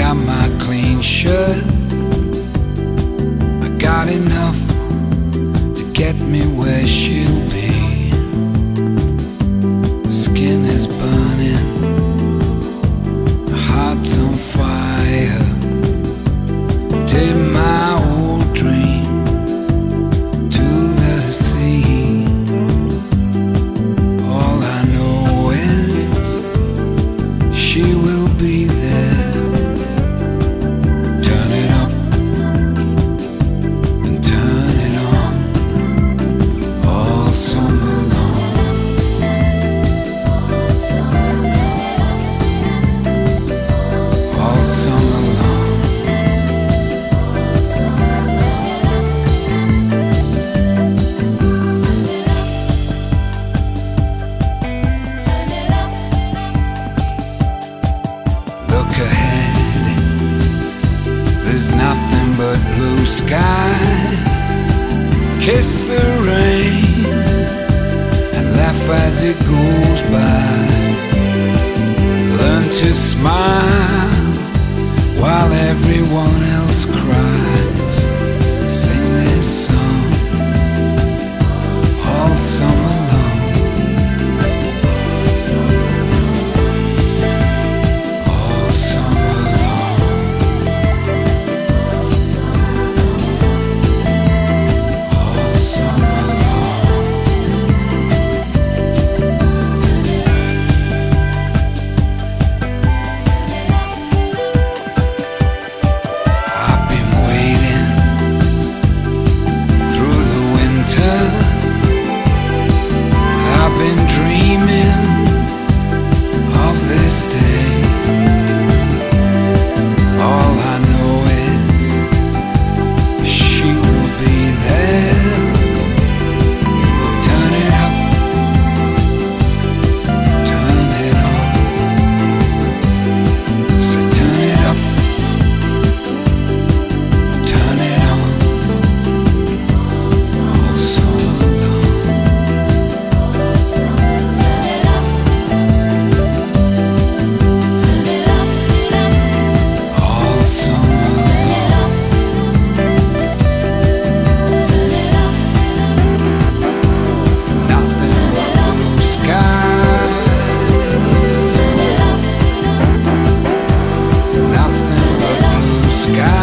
got my clean shirt. I got enough to get me where she'll be. Skin is burning, the heart's on fire. Take my old dream to the sea. All I know is she will be there. Turn it up and turn it on all summer long. All summer long. Look ahead, there's nothing but blue sky. Kiss the rain and laugh as it goes by. Learn to smile while everyone else cries. Sing this song all summer long. All summer long. All summer long. I've been waiting through the winter. I've been dreaming of this day. All I know is she will be there. Turn it up, turn it on. So turn it up, turn it on. All summer long. All summer long. Nothing but blue skies. Nothing but blue skies.